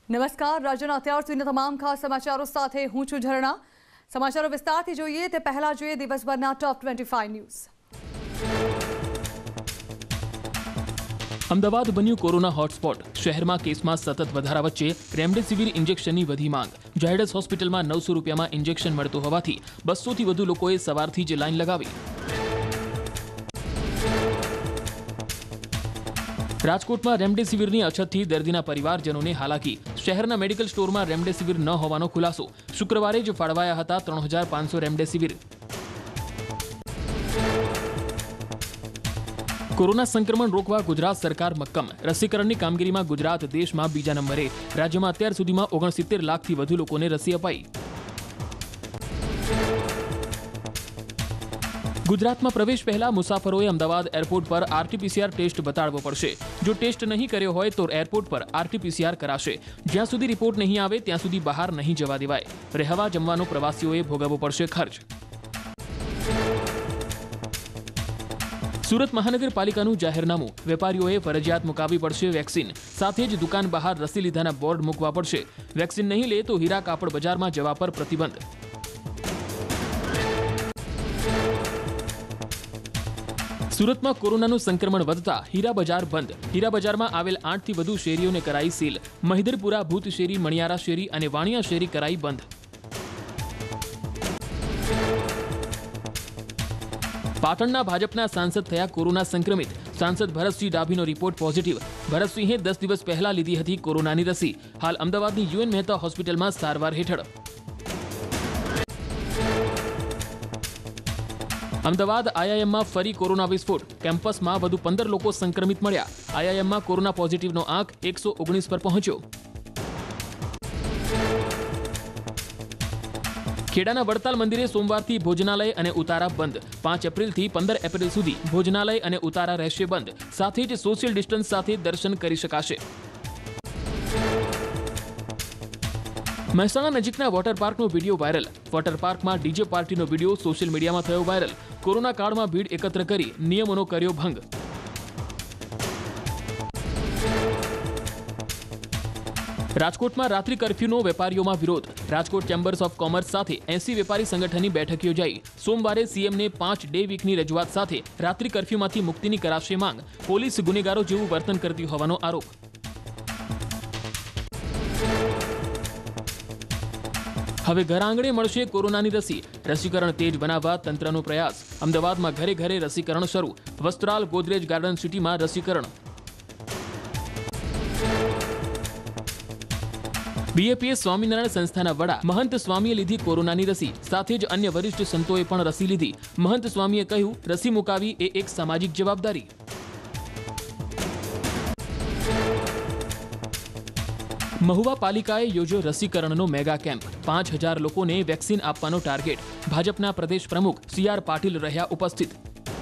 નમસ્કાર, રાજ્યના અત્યાર સુધીના તમામ ખાસ સમાચારો સાથે હું છું ઝરણા। સમાચારો વિસ્તારથી જોઈએ તે પહેલા જોઈએ દિવસભરના ટોપ 25 ન્યૂઝ। અમદાવાદ બન્યું કોરોના હોટસ્પોટ। શહેરમાં કેસમાં સતત વધારા વચ્ચે રેમડેસિવિર ઇન્જેક્શનની વધી માંગ। ઝાયડસ હોસ્પિટલમાં 900 રૂપિયામાં ઇન્જેક્શન મળતું હોવાથી 200થી વધુ લોકોએ સવારથી જ લાઈન લગાવી। રાજકોટમાં રેમડેસિવિરની અછતથી દર્દીના પરિવારજનોને હાલાકી। શહેરના મેડિકલ સ્ટોરમાં રેમડેસિવિર ન હોવાનો ખુલાસો। શુક્રવારે જ ફાળવાયા હતા 3500 રેમડેસિવિર। કોરોના સંક્રમણ રોકવા ગુજરાત સરકાર મક્કમ। રસીકરણની કામગીરીમાં ગુજરાત દેશમાં બીજા નંબરે। રાજ્યમાં અત્યાર સુધીમાં 69 લાખથી વધુ લોકોને રસી અપાઈ। ગુજરાતમાં પ્રવેશ પહેલા મુસાફરોએ અમદાવાદ એરપોર્ટ પર આરટીપીસીઆર ટેસ્ટ બતાડવો પડશે। જો ટેસ્ટ નહીં કર્યો હોય તો એરપોર્ટ પર આરટીપીસીઆર કરાશે। જ્યાં સુધી રિપોર્ટ નહીં આવે ત્યાં સુધી બહાર નહીં જવા દેવાય। રહેવા જમવાનો પ્રવાસીઓએ ભોગવવો પડશે ખર્ચ। સુરત મહાનગરપાલિકાનું જાહેરનામું। વેપારીઓએ ફરજિયાત મુકાવવી પડશે વેક્સિન। સાથે જ દુકાન બહાર રસી લીધાના બોર્ડ મૂકવા પડશે। વેક્સિન નહીં લે તો હીરા કાપડ બજારમાં જવા પર પ્રતિબંધ। સુરતમાં કોરોનાનું સંક્રમણ વધતા હીરા બજાર બંધ। હીરા બજારમાં આવેલ 8થી વધુ શેરીઓને કરાઈ સીલ। મહિધરપુરા, ભૂત શેરી, મણિયારા શેરી અને વાણિયા શેરી કરાઈ બંધ। પાટણના ભાજપના સાંસદ થયા કોરોના સંક્રમિત। સાંસદ ભરતસિંહ ડાભીનો રિપોર્ટ પોઝિટિવ। ભરતસિંહે 10 દિવસ પહેલા લીધી હતી કોરોનાની રસી। હાલ અમદાવાદની યુએન મહેતા હોસ્પિટલમાં સારવાર હેઠળ। અમદાવાદ આઈઆઈએમમાં ફરી કોરોના વિસ્ફોટ। કેમ્પસમાં વધુ 15 લોકો સંક્રમિત મળ્યા। આઈઆઈએમમાં કોરોના પોઝિટિવનો આંક 119 પર પહોંચ્યો। ખેડાના વડતાલ મંદિરે સોમવારથી ભોજનાલય અને ઉતારા બંધ। 5 એપ્રિલથી 15 એપ્રિલ સુધી ભોજનાલય અને ઉતારા રહેશે બંધ। સાથે જ સોશિયલ ડિસ્ટન્સ સાથે દર્શન કરી શકાશે। મહેસાણા નજીકના વોટર પાર્કનો વિડીયો વાયરલ। વોટર પાર્કમાં ડીજે પાર્ટીનો વિડીયો સોશિયલ મીડિયામાં થયો વાયરલ। કોરોના કાળમાં ભીડ એકત્ર કરી નિયમોનો કર્યો ભંગ। રાજકોટમાં રાત્રિ કર્ફ્યુનો વેપારીઓમાં વિરોધ। રાજકોટ ચેમ્બર્સ ઓફ કોમર્સ સાથે 80 વેપારી સંગઠનની બેઠક યોજાઈ। સોમવારે સીએમને 5 ડે વીકની રજૂઆત સાથે રાત્રિ કર્ફ્યુમાંથી મુક્તિની કરાશે માંગ। પોલીસ ગુનેગારો જેવું વર્તન કરતી હોવાનો આરોપ। હવે ઘર આંગણે મળશે કોરોનાની રસી। રસીકરણ તેજ બનાવવા તંત્રનો પ્રયાસ। અમદાવાદમાં ઘરે ઘરે રસીકરણ શરૂ। વસ્ત્રાલ, ગોદરેજ ગાર્ડન સિટીમાં રસીકરણ। બીએપીએસ સ્વામિનારાયણ સંસ્થાના વડા મહંત સ્વામીએ લીધી કોરોનાની રસી। સાથે જ અન્ય વરિષ્ઠ સંતોએ પણ રસી લીધી। મહંત સ્વામીએ કહ્યું, રસી મુકાવી એ એક સામાજિક જવાબદારી। મહુવા પાલિકાએ યોજ્યો રસીકરણનો મેગા કેમ્પ। 5000 લોકોને વેક્સિન આપવાનો ટાર્ગેટ। ભાજપના પ્રદેશ પ્રમુખ CR પાટીલ રહ્યા ઉપસ્થિત।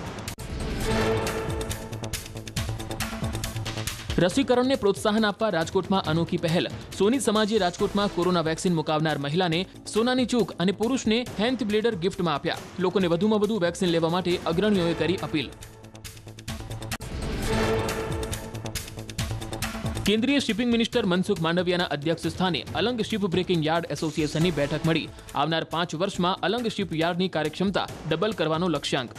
રસીકરણને પ્રોત્સાહન આપવા રાજકોટમાં અનોખી પહેલ। સોની સમાજે રાજકોટમાં કોરોના વેક્સિન મુકાવનાર મહિલાને સોનાની ચૂક અને પુરુષને હેલ્થ બ્લેડર ગિફ્ટમાં આપ્યા। લોકોને વધુમાં વધુ વેક્સિન લેવા માટે અગ્રણીઓએ કરી અપીલ। કેન્દ્રીય શિપિંગ મિનિસ્ટર મનસુખ માંડવિયાના અધ્યક્ષ સ્થાને અલંગ શિપ બ્રેકિંગ યાર્ડ એસોસિએશનની બેઠક મળી। આવનાર 5 વર્ષમાં અલંગ શિપ યાર્ડની કાર્યક્ષમતા ડબલ કરવાનો લક્ષ્યાંક।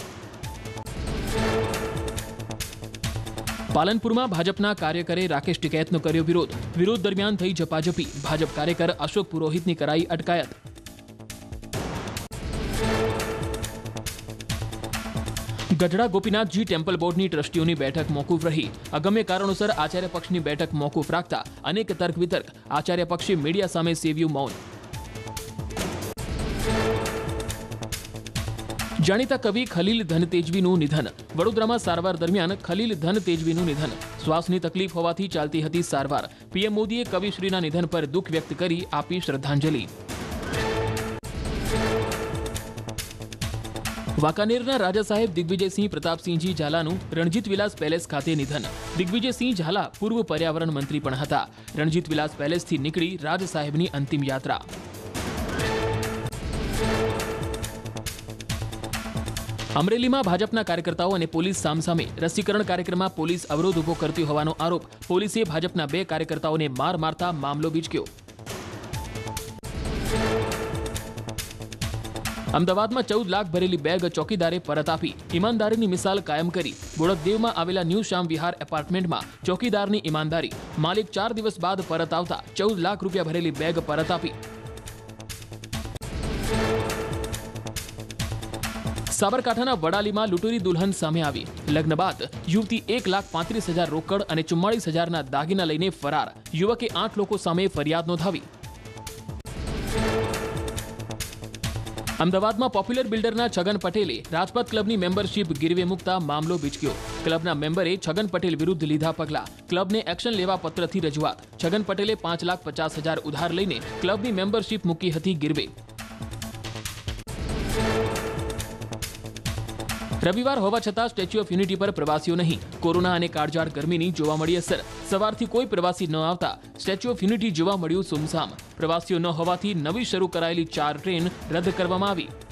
પાલનપુરમાં ભાજપના કાર્યકરે રાકેશ ટિકૈતનો કર્યો વિરોધ। વિરોધ દરમિયાન થઈ ઝપાઝપી। ભાજપ કાર્યકર અશોક પુરોહિતની કરાઈ અટકાયત। ગઢડા ગોપીનાથજી ટેમ્પલ બોર્ડની ટ્રસ્ટીઓની બેઠક મોકૂફ રહી। અગમ્ય કારણોસર આચાર્ય પક્ષની બેઠક મોકૂફ રાખતા અનેક તર્ક વિતર્ક। આચાર્ય પક્ષે મીડિયા સામે સેવ્યું મૌન। જાણીતા કવિ ખલીલ ધનતેજવીનું નિધન। વડોદરામાં સારવાર દરમિયાન ખલીલ ધનતેજવીનું નિધન। શ્વાસની તકલીફ હોવાથી ચાલતી હતી સારવાર। પીએમ મોદીએ કવિશ્રીના નિધન પર દુઃખ વ્યક્ત કરી આપી શ્રદ્ધાંજલિ। વાંકાનેરના રાજા સાહેબ દિગ્વિજયસિંહ પ્રતાપસિંહજી ઝાલાનું રણજીત વિલાસ પેલેસ ખાતે નિધન। દિગ્વિજયસિંહ ઝાલા પૂર્વ પર્યાવરણ મંત્રી પણ હતા। રણજીત વિલાસ પેલેસથી નીકળી રાજ સાહેબની અંતિમ યાત્રા। અમરેલીમાં ભાજપના કાર્યકર્તાઓ અને પોલીસ સામસામે રસીકરણ કાર્યક્રમમાં પોલીસ અવરોધ ઉભો કરતી હોવાનો આરોપ. પોલીસે ભાજપના 2 કાર્યકર્તાઓને માર મારતા મામલો બીચક્યો. અમદાવાદમાં 14 લાખ ભરેલી બેગ ચોકીદારે પરત આપી. ઈમાનદારીની મિસાલ કાયમ કરી. બોડકદેવમાં આવેલા ન્યૂ શ્યામ વિહાર એપાર્ટમેન્ટમાં ચોકીદારની ઈમાનદારી. માલિક 4 દિવસ બાદ પરત આવતા 14 લાખ રૂપિયા ભરેલી બેગ પરત આપી. સાબરકાંઠાના વડાલીમાં લૂંટોરી દુલ્હન સામે આવી. લગ્ન બાદ યુવતી 1,35,000 રોકડ અને 44,000ના દાગીના લઈને ફરાર. યુવકે 8 લોકો સામે ફરિયાદ નોંધાવી. અમદાવાદમાં પોપ્યુલર બિલ્ડરના છગન પટેલે રાજપથ ક્લબની મેમ્બરશીપ ગીરવે મૂકતા મામલો બીચક્યો. ક્લબના મેમ્બરે છગન પટેલ વિરુદ્ધ લીધા પગલાં. ક્લબને એક્શન લેવા પત્રથી રજૂઆત. છગન પટેલે 5,50,000 ઉધાર લઈને ક્લબની મેમ્બરશીપ મૂકી હતી ગીરવે. રવિવાર હોવા છતાં સ્ટેચ્યુ ઓફ યુનિટી પર પ્રવાસીઓ નહીં. કોરોના અને કાળઝાળ ગરમીની જોવા મળી અસર. સવારથી કોઈ પ્રવાસી ન આવતા સ્ટેચ્યુ ઓફ યુનિટી જોવા મળ્યું સુમસામ. પ્રવાસીઓ ન હોવાથી નવી શરૂ કરાયેલી 4 ટ્રેન રદ કરવામાં આવી.